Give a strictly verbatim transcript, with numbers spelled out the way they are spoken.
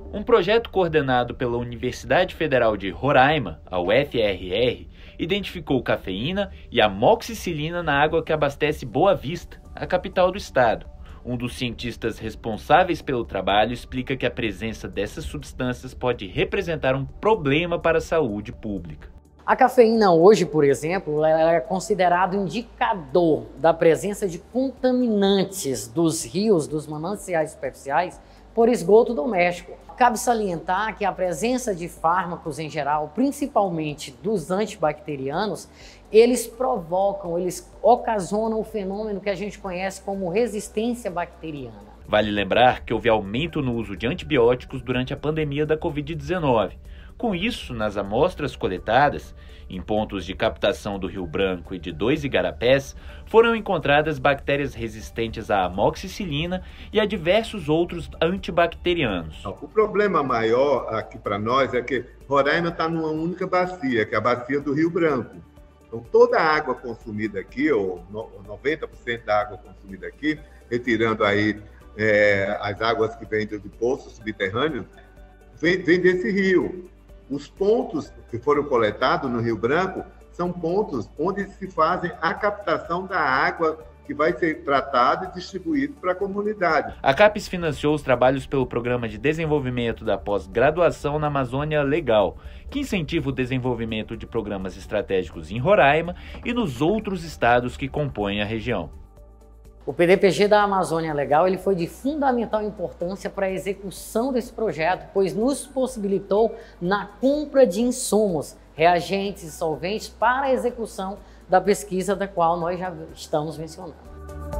Um projeto coordenado pela Universidade Federal de Roraima, a U F R R, identificou cafeína e amoxicilina na água que abastece Boa Vista, a capital do estado. Um dos cientistas responsáveis pelo trabalho explica que a presença dessas substâncias pode representar um problema para a saúde pública. A cafeína hoje, por exemplo, ela é considerado indicador da presença de contaminantes dos rios, dos mananciais superficiais, por esgoto doméstico. Cabe salientar que a presença de fármacos em geral, principalmente dos antibacterianos, eles provocam, eles ocasionam o fenômeno que a gente conhece como resistência bacteriana. Vale lembrar que houve aumento no uso de antibióticos durante a pandemia da covid dezenove. Com isso, nas amostras coletadas, em pontos de captação do Rio Branco e de dois igarapés, foram encontradas bactérias resistentes à amoxicilina e a diversos outros antibacterianos. O problema maior aqui para nós é que Roraima está numa única bacia, que é a bacia do Rio Branco. Então, toda a água consumida aqui, ou noventa por cento da água consumida aqui, retirando aí é, as águas que vêm de poços subterrâneos, vem, vem desse rio. Os pontos que foram coletados no Rio Branco são pontos onde se fazem a captação da água que vai ser tratada e distribuída para a comunidade. A CAPES financiou os trabalhos pelo Programa de Desenvolvimento da Pós-Graduação na Amazônia Legal, que incentiva o desenvolvimento de programas estratégicos em Roraima e nos outros estados que compõem a região. O P D P G da Amazônia Legal ele foi de fundamental importância para a execução desse projeto, pois nos possibilitou na compra de insumos, reagentes e solventes para a execução da pesquisa da qual nós já estamos mencionando.